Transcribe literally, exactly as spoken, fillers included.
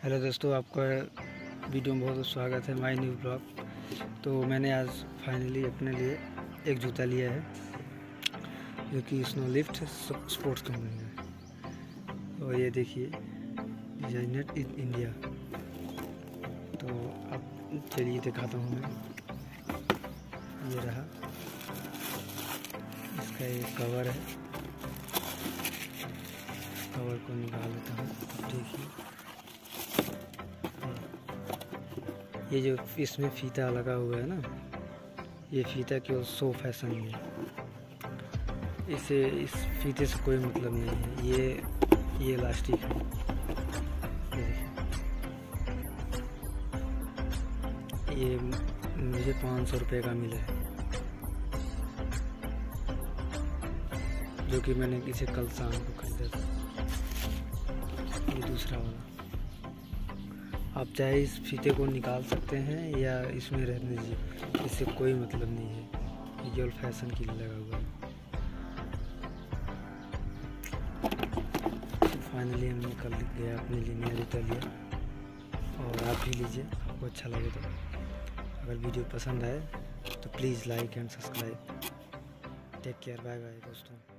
Hello दोस्तों, आपका video में बहुत स्वागत है माय न्यू ब्लॉग। तो मैंने आज फाइनली अपने लिए एक जूता लिया है जो कि स्नो लिफ्ट स्पोर्ट्स कंपनी है। और ये देखिए, डिजाइनर इन इंडिया। तो अब चलिए दिखाता हूँ मैं। ये रहा, इसका एक कवर है। कवर को निकाल लेता हूँ। देखिए, ये जो इसमें फीता लगा हुआ है ना, ये फीता केवल शो फैशन में है। इसे इस फीते से कोई मतलब नहीं है। ये ये इलास्टिक है। ये देखिए, ये मुझे पाँच सौ रुपये का मिला है, जो कि मैंने इसे कल शाम को खरीदा था। ये दूसरा वाला, आप चाहे इस फीते को निकाल सकते हैं या इसमें रहने दीजिए, इससे कोई मतलब नहीं है। ये केवल फैशन के लिए लगा हुआ है। तो फाइनली हमने कल गया अपने लिए नया जूता लिया, और आप भी लीजिए, आपको अच्छा लगे तो। अगर वीडियो पसंद आए तो please like and subscribe. Take care, bye bye दोस्तों।